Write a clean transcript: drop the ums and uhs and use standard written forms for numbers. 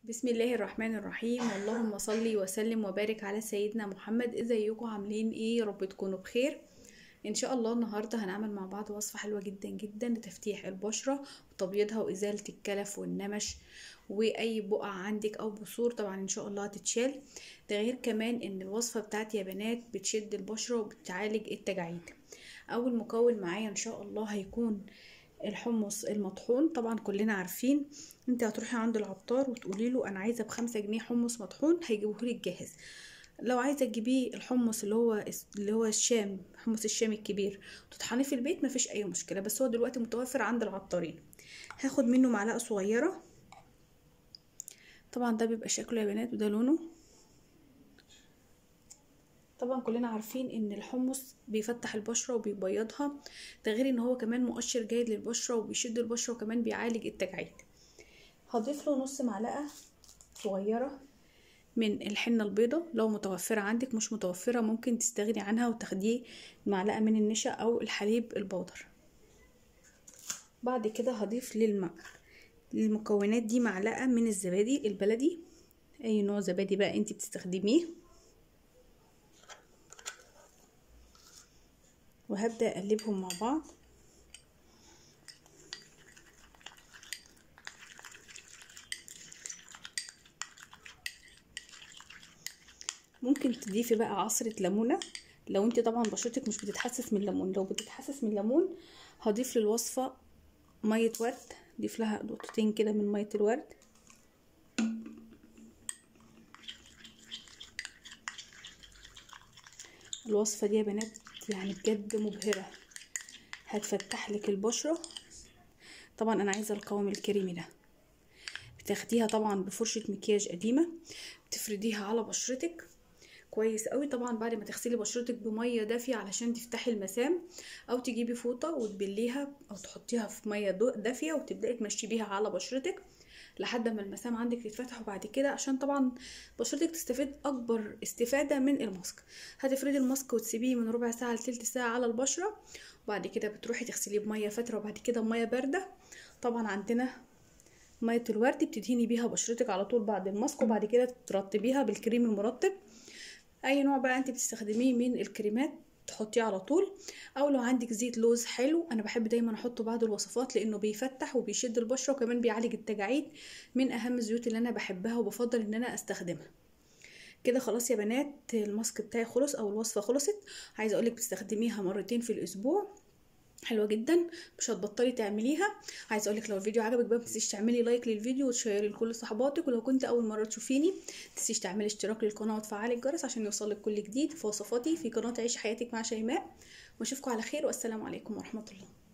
بسم الله الرحمن الرحيم، اللهم صلي وسلم وبارك على سيدنا محمد. ازيكم عاملين ايه؟ يا رب تكونوا بخير. ان شاء الله النهارده هنعمل مع بعض وصفه حلوه جدا جدا لتفتيح البشره وتبييضها وازاله الكلف والنمش واي بقع عندك او بثور. طبعا ان شاء الله هتتشال. ده غير كمان ان الوصفه بتاعتي يا بنات بتشد البشره وبتعالج التجاعيد. اول مكون معايا ان شاء الله هيكون الحمص المطحون. طبعا كلنا عارفين، انت هتروحي عند العطار وتقولي له انا عايزه ب5 جنيه حمص مطحون، هيجيبهولك جاهز. لو عايزه تجيبيه الحمص اللي هو الشام، حمص الشام الكبير، تطحنيه في البيت مفيش اي مشكله، بس هو دلوقتي متوفر عند العطارين. هاخد منه معلقه صغيره. طبعا ده بيبقى شكله يا بنات وده لونه. طبعا كلنا عارفين ان الحمص بيفتح البشره وبيبيضها، ده غير ان هو كمان مؤشر جيد للبشره وبيشد البشره وكمان بيعالج التجاعيد. هضيف له نص معلقه صغيره من الحنه البيضاء، لو متوفره عندك. مش متوفره ممكن تستغني عنها وتاخديه معلقه من النشا او الحليب البودر. بعد كده هضيف للمكونات دي معلقه من الزبادي البلدي، اي نوع زبادي بقى انت بتستخدميه. وهبدأ اقلبهم مع بعض. ممكن تضيفي بقى عصرة ليمونة لو انت طبعا بشرتك مش بتتحسس من الليمون. لو بتتحسس من الليمون هضيف للوصفة مية ورد، ضيف لها نقطتين كده من مية الورد. الوصفة دي يا بنات يعني بجد مبهرة، هتفتح لك البشرة. طبعا انا عايزة القوام الكريمي ده. بتاخديها طبعا بفرشة مكياج قديمة، بتفرديها على بشرتك كويس قوي. طبعا بعد ما تغسلي بشرتك بميه دافيه علشان تفتحي المسام، او تجيبي فوطه وتبليها او تحطيها في ميه دافيه وتبداي تمشي بيها على بشرتك لحد ما المسام عندك تتفتح. وبعد كده عشان طبعا بشرتك تستفيد اكبر استفاده من الماسك، هتفردي الماسك وتسيبيه من ربع ساعه لتلت ساعه على البشره. وبعد كده بتروحي تغسليه بميه فتره وبعد كده بميه بارده. طبعا عندنا ميه الورد بتدهني بيها بشرتك على طول بعد الماسك، وبعد كده ترطبيها بالكريم المرطب. اي نوع بقى انت بتستخدميه من الكريمات تحطيه على طول، او لو عندك زيت لوز حلو، انا بحب دايما احطه بعد الوصفات لانه بيفتح وبيشد البشره وكمان بيعالج التجاعيد. من اهم الزيوت اللي انا بحبها وبفضل ان انا استخدمها. كده خلاص يا بنات، الماسك بتاعي خلص او الوصفه خلصت. عايزه اقولك بتستخدميها مرتين في الاسبوع، حلوه جدا، مش هتبطلي تعمليها. عايزه اقولك لو الفيديو عجبك بقى متنسيش تعملي لايك للفيديو وتشيري لكل صحباتك، ولو كنت اول مره تشوفيني متنسيش تعملي اشتراك للقناه وتفعلي الجرس عشان يوصلك كل جديد في وصفاتي في قناه عيش حياتك مع شيماء. واشوفكم على خير، والسلام عليكم ورحمه الله.